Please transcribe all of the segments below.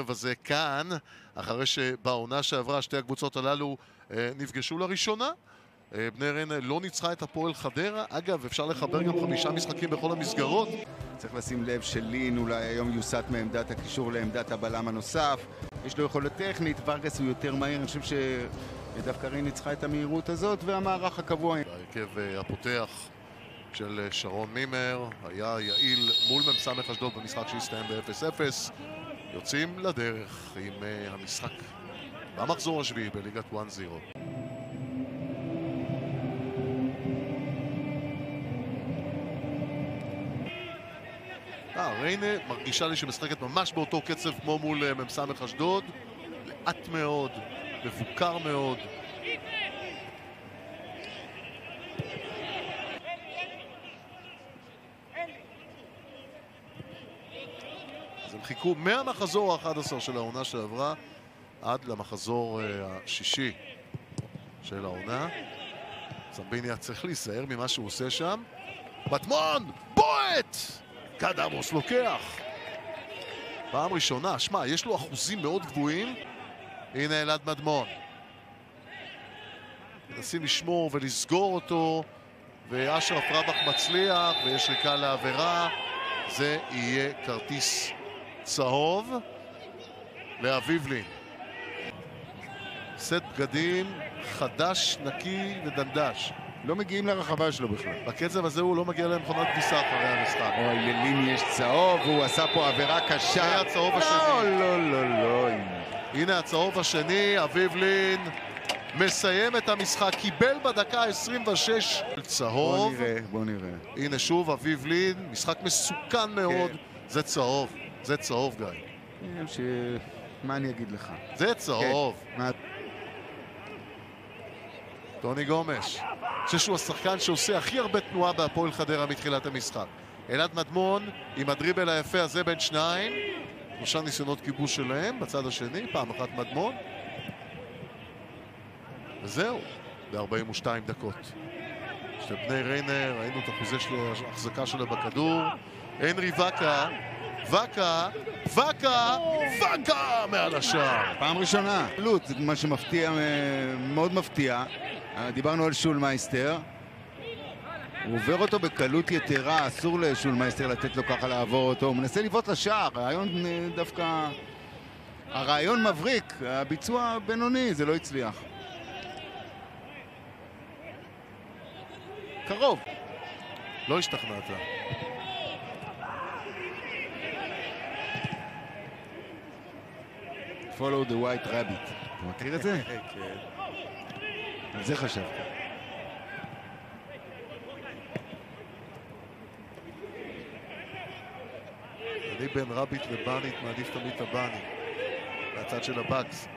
מבזה כאן, אחרי שבעונה שעברה שתי הקבוצות הללו נפגשו לראשונה. בני ריינה לא ניצחה את הפועל חדרה. אגב, אפשר לחבר גם 5 משחקים בכל המסגרות. צריך לשים לב שלין אולי היום יוסט מעמדת הקישור לעמדת הבלם הנוסף. יש לו יכולת טכנית, ורגס הוא יותר מהיר. אני חושב שדווקא ריינה ניצחה את המהירות הזאת והמערך הקבוע. ההרכב הפותח של שרון מימר היה יעיל מול מ"ס אשדוד במשחק שהסתיים ב-0-0. יוצאים לדרך עם המשחק במחזור השביעי בליגת 1-0. ריינה מרגישה לי שמשחקת ממש באותו קצב כמו מול מ"ס אשדוד, לאט מאוד, מבוקר מאוד. אז הם חיכו מהמחזור ה-11 של העונה שעברה עד למחזור השישי של העונה. זמביניה צריך להיזהר ממה שהוא עושה שם. מדמון! בועט! קדמוס לוקח. פעם ראשונה, שמע, יש לו אחוזים מאוד גבוהים. הנה אלעד מדמון. מנסים לשמור ולסגור אותו, ואשרף רבח מצליח, ויש ריקה לעבירה. זה יהיה כרטיס צהוב לאביבלין. סט בגדים חדש, נקי ודנדש. לא מגיעים לרחבה שלו בכלל. בקצב הזה הוא לא מגיע למכונת כניסה אחרי המשחק. אוי, ללין יש צהוב, הוא עשה פה עבירה קשה. זה הצהוב השני. לא. הנה הצהוב השני, אביבלין מסיים את המשחק, קיבל בדקה 26 צהוב. בוא נראה. הנה שוב אביבלין, משחק מסוכן מאוד. זה צהוב, גיא. מה אני אגיד לך? זה צהוב. טוני גומש, אני חושב שהוא השחקן שעושה הכי הרבה תנועה בהפועל חדרה מתחילת המשחק. אלעד מדמון עם הדריבל היפה הזה בין שניים. 3 ניסיונות כיבוש שלהם בצד השני, פעם אחת מדמון. וזהו, ב-42 דקות. של בני ריינה, ראינו את אחוזי של ההחזקה שלה בכדור. הנרי וקה מעל השער. פעם ראשונה. זה מה שמפתיע, מאוד מפתיע. דיברנו על שולמייסטר. הוא עובר אותו בקלות יתרה, אסור לשולמייסטר לתת לו ככה לעבור אותו. הוא מנסה לבעוט לשער, הרעיון מבריק, הביצוע בינוני, זה לא הצליח. קרוב. לא השתכנעת. Follow the white rabbit. אתה מכיר את זה? כן. על זה חשבתי. אני בין רביט לבנית מעדיף תמיד את הבני. מהצד של הבאגס.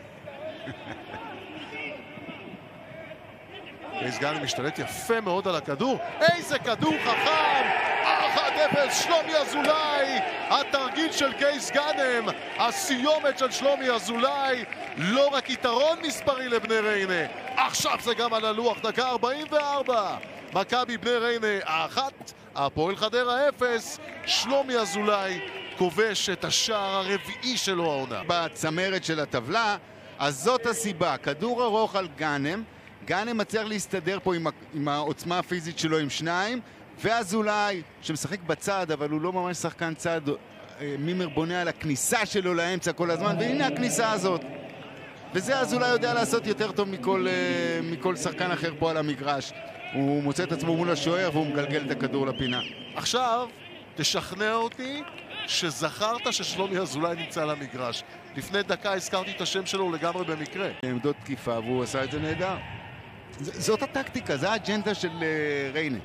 קייס גאנם משתלט יפה מאוד על הכדור. איזה כדור חכם! 1-0 שלומי אזולאי. התרגיל של קייס גאנם, הסיומת של שלומי אזולאי. לא רק יתרון מספרי לבני ריינה, עכשיו זה גם על הלוח. דקה 44, מכבי בני ריינה 1, הפועל חדרה 0. שלומי אזולאי כובש את השער הרביעי שלו העונה בצמרת של הטבלה. אז זאת הסיבה, כדור ארוך על גאנם. גאנם מצליח להסתדר פה עם העוצמה הפיזית שלו עם 2, ואזולאי שמשחק בצד, אבל הוא לא ממש שחקן צד. מימר בונה על הכניסה שלו לאמצע כל הזמן, והנה הכניסה הזאת. וזה אזולאי יודע לעשות יותר טוב מכל שחקן אחר פה על המגרש. הוא מוצא את עצמו מול השוער והוא מגלגל את הכדור לפינה. עכשיו תשכנע אותי שזכרת ששלומי אזולאי נמצא על המגרש. לפני דקה הזכרתי את השם שלו לגמרי במקרה. עמדות תקיפה והוא עשה את זה נהדר. זאת הטקטיקה, זה האג'נדה של ריינה.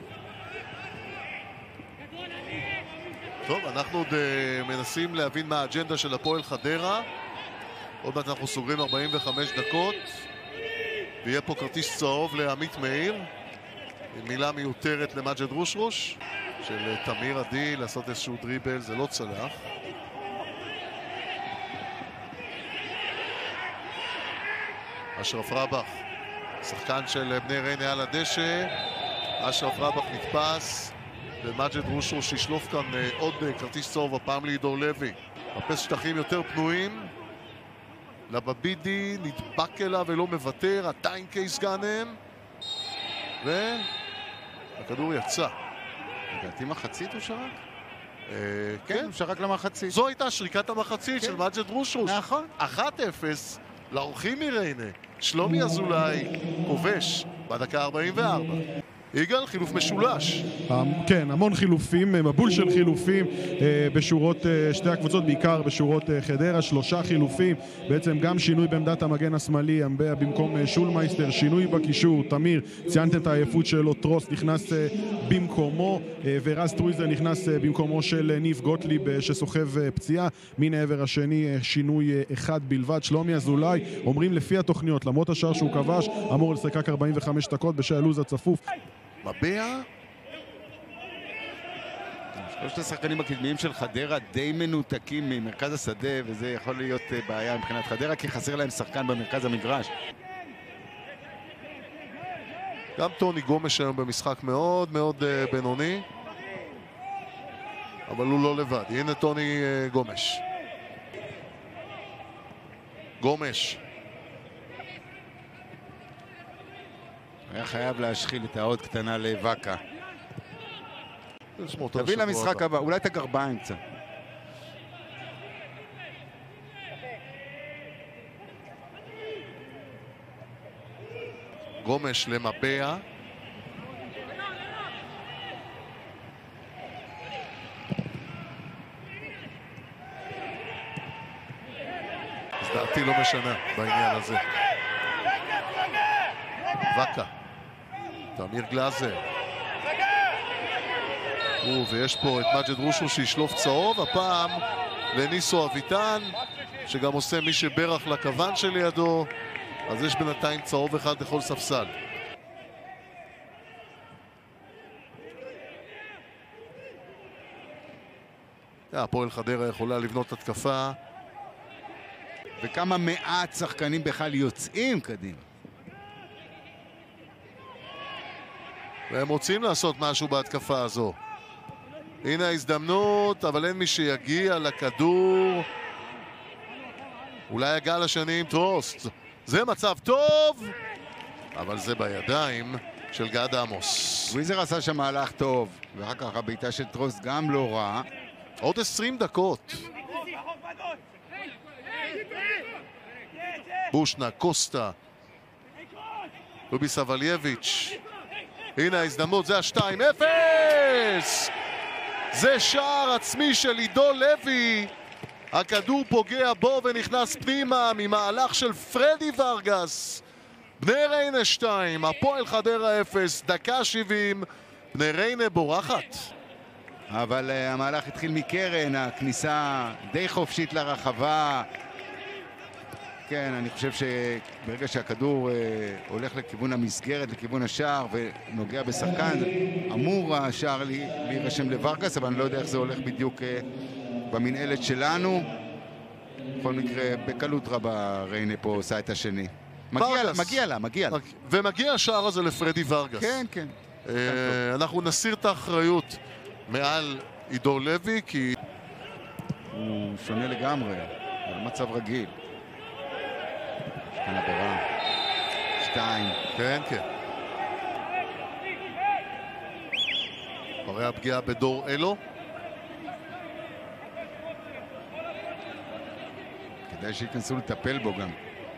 טוב, אנחנו עוד מנסים להבין מה האג'נדה של הפועל חדרה. עוד מעט אנחנו סוגרים 45 דקות. ויהיה פה כרטיס צהוב לעמית מאיר. מילה מיותרת למג'ד רושרוש. של תמיר עדי לעשות איזשהו דריבל, זה לא צלח. אשרף רבח, שחקן של בני ריינה על הדשא. אשרף רבח נתפס, ומג'ד רושרוש ישלוף כאן עוד כרטיס צהוב, הפעם לעידו לוי. מחפש שטחים יותר פנויים. לבבידי, נדבק אליו ולא מוותר, עדיין קייס גאנם. והכדור יצא. לדעתי מחצית הוא שרק? כן, הוא שרק למחצית. זו הייתה שריקת המחצית של מג'ד רושרוש. נכון. 1-0 לאורחים מריינה. שלומי אזולאי כובש בדקה 44. יגאל, חילוף משולש. כן, המון חילופים, מבול של חילופים בשורות שתי הקבוצות, בעיקר בשורות חדרה, 3 חילופים, בעצם גם שינוי בעמדת המגן השמאלי, אמביה במקום שולמייסטר, שינוי בקישור, תמיר, ציינתם את העייפות שלו, טרוס נכנס במקומו, ורז טרויזר נכנס במקומו של ניב גוטליב שסוחב פציעה, מן העבר השני שינוי אחד בלבד, שלומי אזולאי, אומרים לפי התוכניות, למרות השער שהוא כבש, אמור לשחק 45 דקות בשעה הלוז הצפוף. מבע. שלושת השחקנים הקדמיים של חדרה די מנותקים ממרכז השדה, וזה יכול להיות בעיה מבחינת חדרה, כי חסר להם שחקן במרכז המגרש. גם טוני גומש היום במשחק מאוד מאוד בינוני, אבל הוא לא לבד. הנה טוני גומש. גומש. היה חייב להשחיל את העוד קטנה לוואקה. תביא למשחק הבא, אולי את הגרביים קצת. גומש למבע. אז דעתי לא משנה בעניין הזה. וואקה. תמיר גלאזר. ויש פה את מג'ד רושרוש שישלוף צהוב, הפעם לניסו אביטן, שגם עושה מי שברך לכוון שלידו, אז יש בינתיים צהוב אחד לכל ספסל. הפועל חדרה יכולה לבנות התקפה. וכמה מעט שחקנים בכלל יוצאים קדימה. והם רוצים לעשות משהו בהתקפה הזו. הנה ההזדמנות, אבל אין מי שיגיע לכדור. אולי הגל השני עם טרוסט. זה מצב טוב, אבל זה בידיים של גד עמוס. וויזר עשה שם מהלך טוב, ואחר כך הבעיטה של טרוסט גם לא רע. עוד 20 דקות. בושנה, קוסטה, לובי סבלייביץ'. הנה ההזדמנות, זה ה-2-0! זה שער עצמי של עידו לוי. הכדור פוגע בו ונכנס פנימה ממהלך של פרדי ורגס. בני ריינה 2, הפועל חדרה 0, דקה 70, בני ריינה בורחת. אבל המהלך התחיל מקרן, הכניסה די חופשית לרחבה. כן, אני חושב שברגע שהכדור הולך לכיוון המסגרת, לכיוון השער ונוגע בשחקן, אמור השער להירשם לורגס, אבל אני לא יודע איך זה הולך בדיוק במנהלת שלנו. בכל מקרה, בקלות רבה ריינה פה עושה את השני. מגיע לה. ומגיע השער הזה לפרדי ורגס. כן, כן. אנחנו נסיר את האחריות מעל עידו לוי, כי הוא שונה לגמרי, זה מצב רגיל. כאן עבירה 2. כן. אחרי הפגיעה בדור אלו. כדאי שיכנסו לטפל בו גם.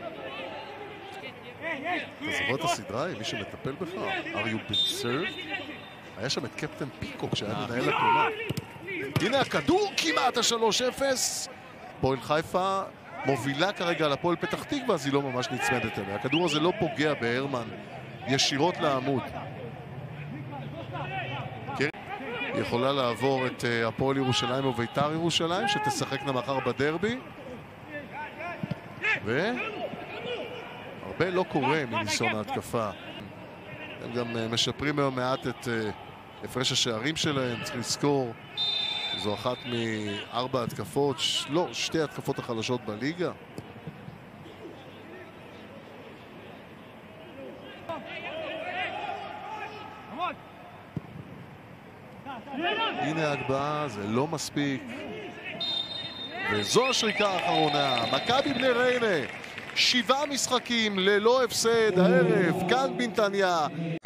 אתה זוכר את הסדרה? מי שמטפל בך? Are you been served? היה שם את קפטן פיקוק שהיה מנהל התאונה. הנה הכדור, כמעט ה-3-0. פועל חיפה מובילה כרגע על הפועל פתח תקווה, אז היא לא ממש נצמדת אליה. הכדור הזה לא פוגע בהרמן ישירות לעמוד. היא יכולה לעבור את הפועל ירושלים וביתר ירושלים, שתשחקנה מחר בדרבי. הרבה לא קורה מניסיון ההתקפה. הם גם משפרים היום מעט את הפרש השערים שלהם. צריך לזכור, זו אחת מ4 התקפות, לא, 2 התקפות החלשות בליגה. הנה ההגבהה, זה לא מספיק. וזו השריקה האחרונה. מכבי בני ריינה, 7 משחקים ללא הפסד הערב כאן בנתניה.